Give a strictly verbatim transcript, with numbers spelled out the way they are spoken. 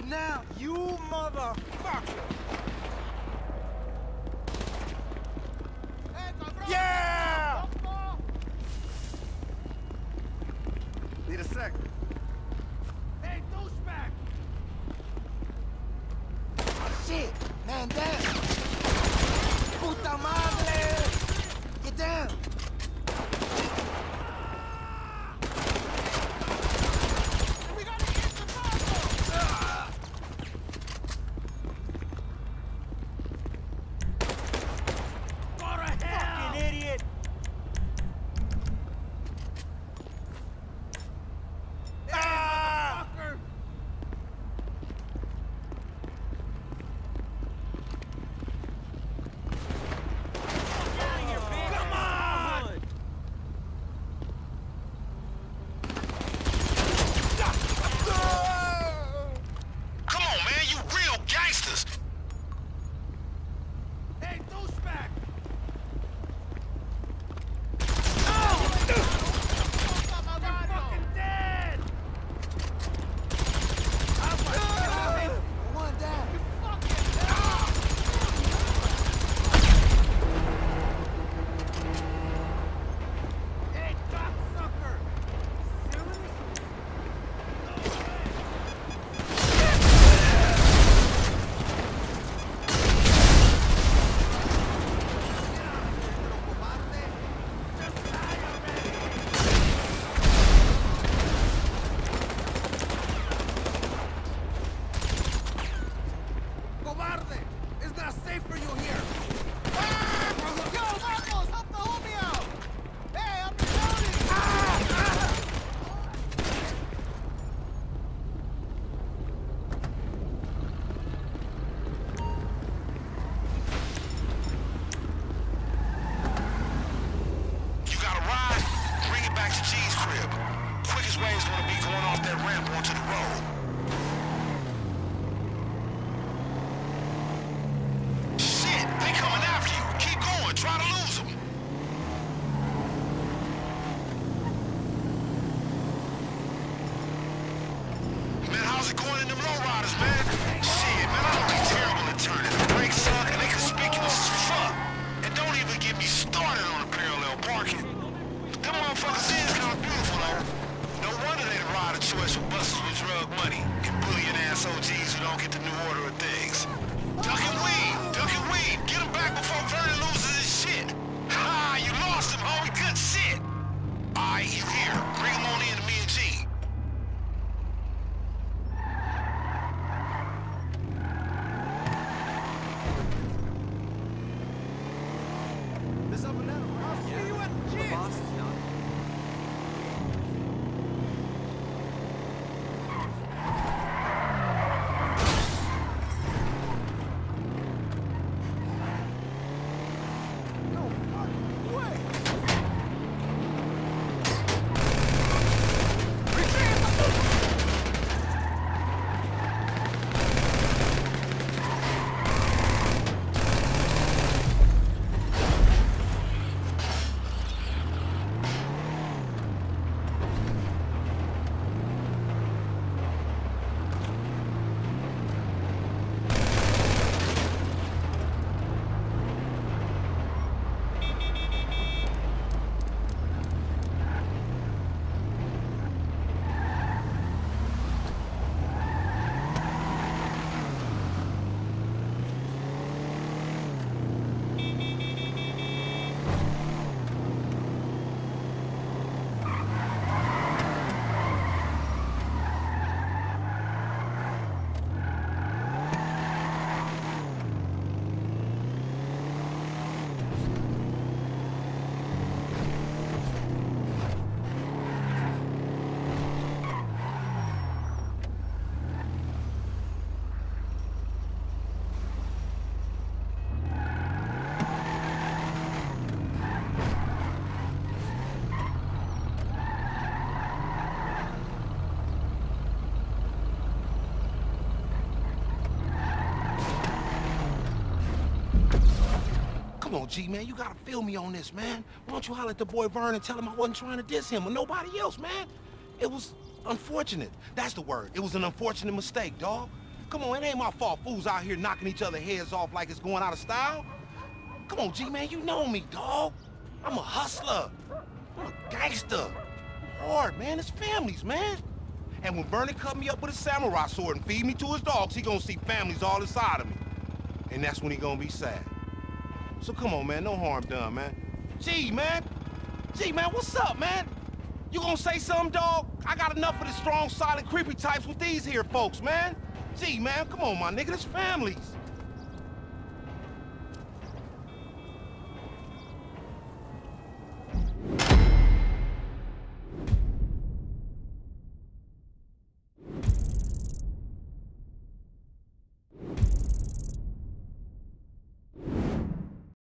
now, you motherfucker! Yeah! Need a second. Hey, douchebag! Oh, shit! Man down! Puta madre! Get down! We gotta get the bottle! Go to hell! Fucking idiot! Come on, G, man, you gotta feel me on this, man. Why don't you holler at the boy Vern and tell him I wasn't trying to diss him or nobody else, man? It was unfortunate. That's the word. It was an unfortunate mistake, dawg. Come on, it ain't my fault fools out here knocking each other heads off like it's going out of style. Come on, G-Man, you know me, dog. I'm a hustler. I'm a gangster. I'm hard, man. It's families, man. And when Vernon cut me up with a samurai sword and feed me to his dogs, he gonna see families all inside of me. And that's when he gonna be sad. So come on, man, no harm done, man. Gee, man. Gee, man, what's up, man? You gonna say something, dog? I got enough of the strong, silent, creepy types with these here folks, man. Gee, man, come on, my nigga, this families.